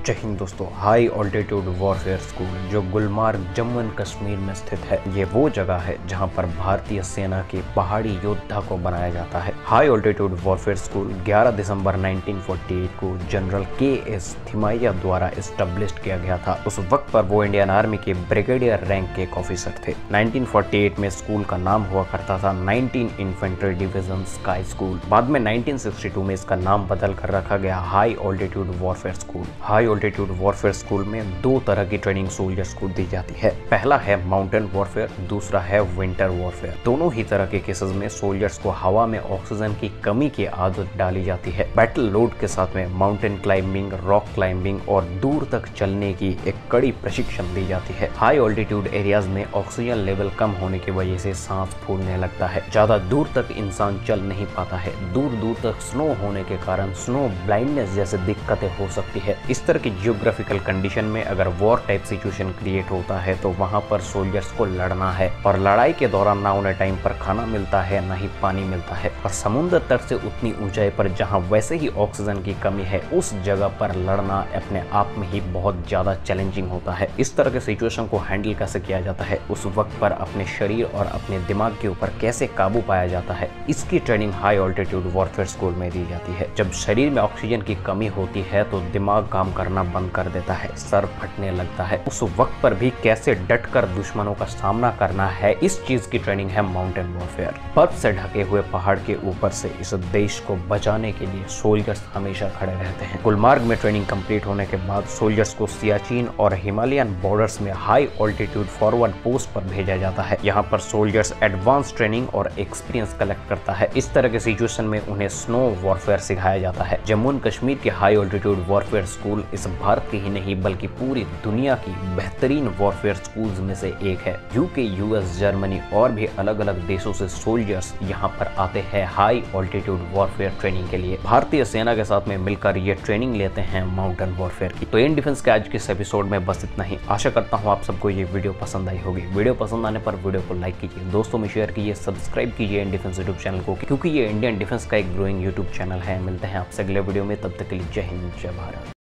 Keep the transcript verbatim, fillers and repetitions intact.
जय हिंद दोस्तों। High altitude warfare school जो गुलमार्ग जम्मू एंड कश्मीर में स्थित है, ये वो जगह है जहां पर भारतीय सेना के पहाड़ी योद्धा को बनाया जाता है। हाई ऑल्टीट्यूड वॉरफेयर स्कूल ग्यारह दिसंबर उन्नीस सौ अड़तालीस को जनरल के एस थिमैया द्वारा एस्टेब्लिश किया गया था। उस वक्त पर वो इंडियन आर्मी के ब्रिगेडियर रैंक के एक ऑफिसर थे। उन्नीस सौ अड़तालीस में स्कूल का नाम हुआ करता था nineteen infantry division sky school. बाद में उन्नीस सौ बासठ में इसका नाम बदल कर रखा गया high altitude warfare school. High altitude warfare school में दो तरह की ट्रेनिंग सोल्जर्स को दी जाती है। पहला है माउंटेन वॉरफेयर, दूसरा है विंटर वॉरफेयर। दोनों ही तरह के केसेस में सोल्जर्स को हवा में ऑक्सीजन की कमी की आदत डाली जाती है। बैटल लोड के साथ में माउंटेन क्लाइंबिंग, रॉक क्लाइंबिंग और दूर तक चलने की एक कड़ी प्रशिक्षण दी जाती है। हाई ऑल्टीट्यूड एरियाज में ऑक्सीजन लेवल कम होने की वजह से सांस फूलने लगता है, ज्यादा दूर तक इंसान चल नहीं पाता है, दूर दूर तक स्नो होने के कारण स्नो ब्लाइंडनेस जैसे दिक्कतें हो सकती है। इस तरह की जियोग्राफिकल कंडीशन में अगर वॉर टाइप सिचुएशन क्रिएट होता है तो वहां पर सोल्जर्स को लड़ना है और लड़ाई के दौरान ना उन्हें टाइम पर खाना मिलता है ना ही पानी मिलता है, और समुद्र तट से उतनी ऊंचाई पर जहां वैसे ही ऑक्सीजन की कमी है उस जगह पर लड़ना अपने आप में ही बहुत ज्यादा चैलेंजिंग होता है। इस तरह के सिचुएशन को हैंडल कैसे किया जाता है, उस वक्त पर अपने शरीर और अपने दिमाग के ऊपर कैसे काबू पाया जाता है, इसकी training high altitude warfare school में दी जाती है। जब शरीर में ऑक्सीजन की कमी होती है तो दिमाग काम करना बंद कर देता है, सर फटने लगता है। उस वक्त पर भी कैसे डटकर दुश्मनों का सामना करना है, इस चीज की ट्रेनिंग है माउंटेन वॉरफेयर। बर्फ से ढके हुए पहाड़ के ऊपर से इस देश को बचाने के लिए सोल्जर्स हमेशा खड़े रहते हैं। गुलमार्ग में ट्रेनिंग कंप्लीट होने के बाद सोल्जर्स को सियाचिन और हिमालयन बॉर्डर्स में हाई ऑल्टीट्यूड फॉरवर्ड पोस्ट पर भेजा जाता है। यहाँ पर सोल्जर्स एडवांस ट्रेनिंग और एक्सपीरियंस कलेक्ट करता है। इस तरह के सिचुएशन में उन्हें स्नो वॉरफेयर सिखाया जाता है। जम्मू एंड कश्मीर के हाई ऑल्टीट्यूड वॉरफेयर स्कूल इस भारत के ही नहीं बल्कि पूरी दुनिया की बेहतरीन वॉरफेयर स्कूल्स में से एक है। यूके, यूएस, जर्मनी और भी अलग अलग देशों से सोल्जर्स यहाँ पर आते हैं हाई ऑल्टीट्यूड वॉरफेयर ट्रेनिंग के लिए। भारतीय सेना के साथ में मिलकर ये ट्रेनिंग लेते हैं माउंटेन वॉरफेयर की। तो इंडियन डिफेंस के आज के इस एपिसोड में बस इतना ही। आशा करता हूँ आप सबको ये वीडियो पसंद आई होगी। वीडियो पसंद आने पर वीडियो को लाइक कीजिए, दोस्तों में शेयर कीजिए, सब्सक्राइब कीजिए इंडियन डिफेंस यूट्यूब चैनल को, क्योंकि ये इंडियन डिफेंस का एक ग्रोइंग यूट्यूब चैनल है। मिलते हैं आपसे अगले वीडियो में, तब तक के लिए जय हिंद, जय भारत।